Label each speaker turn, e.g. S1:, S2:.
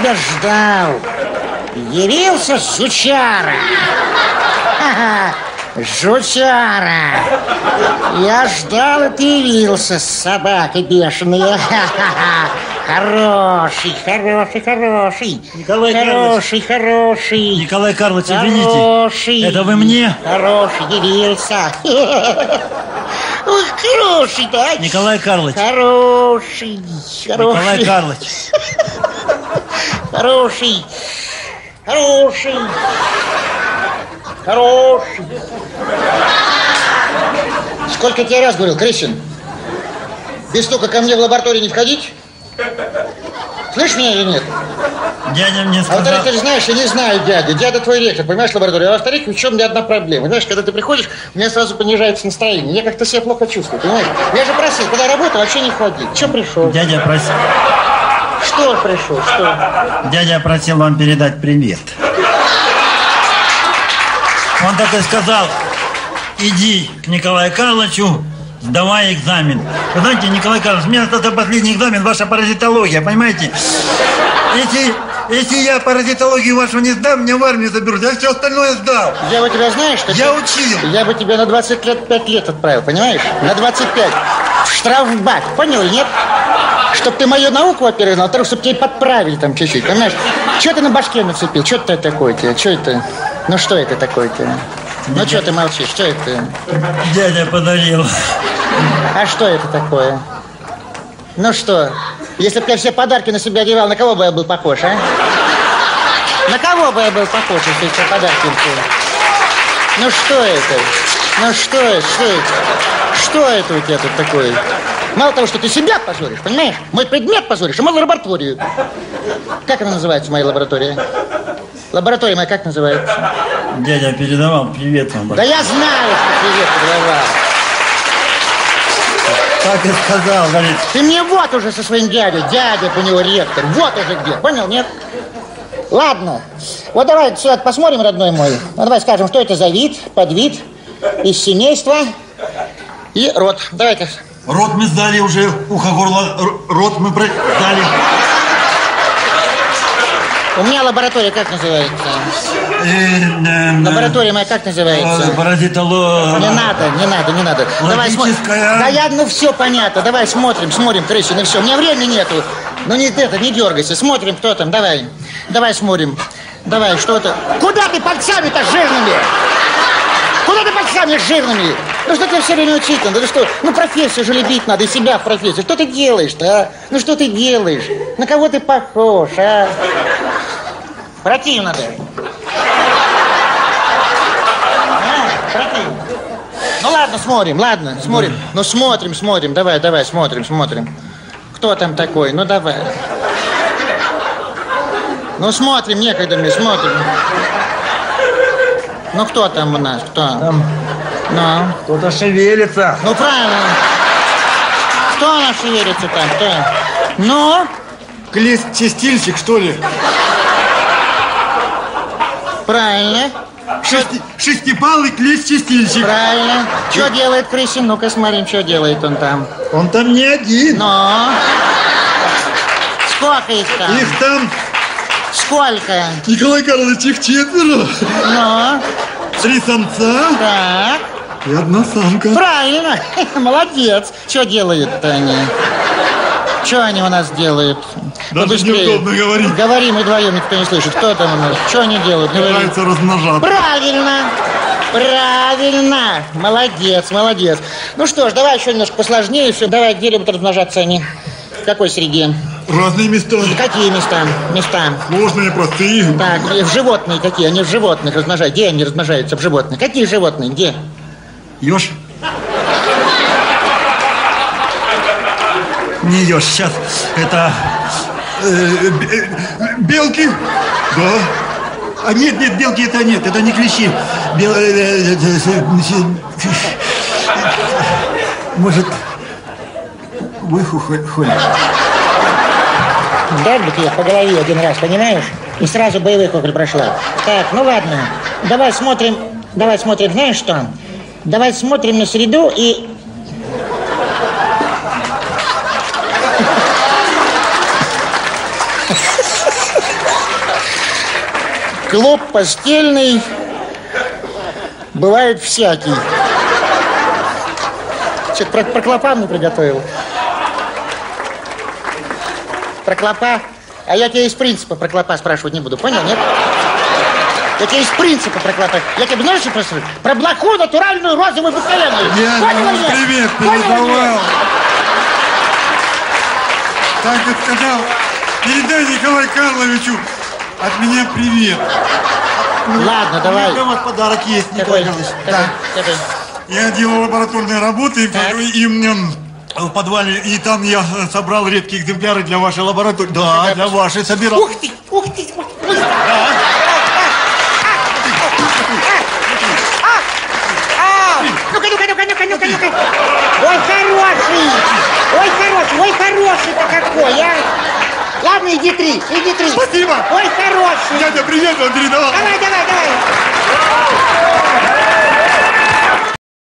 S1: тебя ждал. Явился жучара. Жучара. Я ждал, и ты явился, собака бешеная. Хороший.
S2: Николай Карлович, извините. Это вы мне?
S1: Хороший, явился. Ой, хороший, да?
S2: Николай Карлович.
S1: Хороший.
S2: Николай Карлович.
S1: Хороший. Сколько тебе раз говорил, Крысин? Без стука ко мне в лабораторию не входить? Слышишь меня или нет?
S2: Дядя мне сказал...
S1: А во-вторых, ты же знаешь, я не знаю дядя. Дядя твой ректор, понимаешь, лабораторию. А во-вторых, в чем у меня одна проблема. Знаешь, когда ты приходишь, у меня сразу понижается настроение. Я как-то себя плохо чувствую, понимаешь? Я же просил, когда работал, вообще не ходить. Че пришел?
S2: Дядя просил...
S1: Что пришел? Что?
S2: Дядя просил вам передать привет. Он так и сказал: иди к Николаю Карловичу, сдавай экзамен. Вы знаете, Николай Карлович, мне остался последний экзамен, ваша паразитология, понимаете? Если я паразитологию вашу не сдам, меня в армию заберут. Я все остальное сдал.
S1: Я бы тебя, знаешь, что
S2: я учил.
S1: Я бы тебя на 25 лет отправил, понимаешь? На 25. В штрафбат. Понял, нет? Чтоб ты мою науку, во-первых, знал, во-вторых, чтобы тебя подправили там чуть-чуть, понимаешь? Что ты на башке нацепил? Что это такое-то? Что это? Ну что это такое-то? Ну что ты молчишь? Что это?
S2: Дядя подарил.
S1: А что это такое? Ну что? Если бы я все подарки на себя одевал, на кого бы я был похож, а? На кого бы я был похож, если все подарки? Ну что это? Ну что это? Что это? Что это у тебя тут такое? Мало того, что ты себя позоришь, понимаешь? Мой предмет позоришь, а мою лабораторию. Как она называется, моя лаборатория? Лаборатория моя как называется?
S2: Дядя передавал привет вам.
S1: Да я знаю, что привет передавал.
S2: Так и сказал, говорит.
S1: Ты мне вот уже со своим дядей. Дядя у него ректор. Вот уже где. Понял, нет? Ладно. Вот давай сюда посмотрим, родной мой. Ну, давай скажем, что это за вид, подвид из семейства и род. Давай-ка.
S2: Рот мы сдали уже, ухо, горло, рот мы сдали.
S1: У меня лаборатория как называется? Лаборатория моя как называется?
S2: Паразитология.
S1: Не надо. Давай смотрим. Да я, ну все понятно. Давай смотрим, Крысин, и все. У меня времени нету. Ну не дергайся. Смотрим, кто там. Давай смотрим. Давай, что это? Куда ты пальцами-то жирными? Куда ты пальцами жирными? Ну что ты все время учить надо? Ну что? Ну профессию же любить надо, и себя в профессию. Что ты делаешь-то, а? Ну что ты делаешь? На кого ты похож, а? Противно даже. Противно. Ну ладно, смотрим. Ну смотрим. Давай, смотрим. Кто там такой? Ну давай. Ну смотрим, некогда мне, смотрим. Ну кто там у нас? Кто?
S2: Там кто-то шевелится.
S1: Ну правильно. Кто у нас шевелится там? Кто? Ну?
S2: Клест-чистильщик, что ли?
S1: Правильно.
S2: Шестипалый клест-чистильщик.
S1: Правильно. Что делает Крысин? Ну-ка смотрим, что делает он там.
S2: Он там не один.
S1: Но. Сколько их там?
S2: Их там...
S1: Сколько?
S2: Николай Карлович, их 4.
S1: Ну?
S2: 3 самца.
S1: Так.
S2: И 1 самка.
S1: Правильно. Молодец. Что делают-то они? Что они у нас делают?
S2: Даже неудобно говорить.
S1: Говори, мы вдвоем, никто не слышит. Кто там у нас? Что они делают?
S2: Пытаются размножаться.
S1: Правильно. Молодец. Ну что ж, давай еще немножко посложнее все. Давай, где любят размножаться они? В какой среде?
S2: Разные места.
S1: Какие места?
S2: Сложные, простые.
S1: Так, в животные какие? Они в животных размножаются. Где они размножаются в животных? Какие животные? Где?
S2: Ёж. Не еж, сейчас это белки, да. А нет, белки это нет, это не клещи. Может, выхухоль.
S1: Дал бы тебе по голове один раз, понимаешь? И сразу боевая хохоль прошла. Так, ну ладно, давай смотрим, знаешь что? Давай смотрим на среду и... Клуб постельный бывает всякий. Что-то про клопа мне приготовил. Про клопа? А я тебя из принципа про клопа спрашивать не буду, понял, нет? Я тебя из принципа про клопа. Я тебе, знаешь, что спрашиваю? Про блоху натуральную розовую бакаленную.
S3: Я ему привет передавал. Так и сказал, передай Николаю Карловичу от меня привет.
S1: Ладно, давай.
S3: У вас подарок есть, Николай Карлович.
S1: Какой?
S3: Я делал лабораторные работы, и мне в подвале, и там я собрал редкие экземпляры для вашей лаборатории. Да, для вашей собирал.
S1: Ух ты, ух ты. Ну-ка. Ой, хороший-то какой, а? Ладно, иди три.
S3: Спасибо.
S1: Ой, хороший.
S3: Дядя, привет вам передавал.
S1: Давай,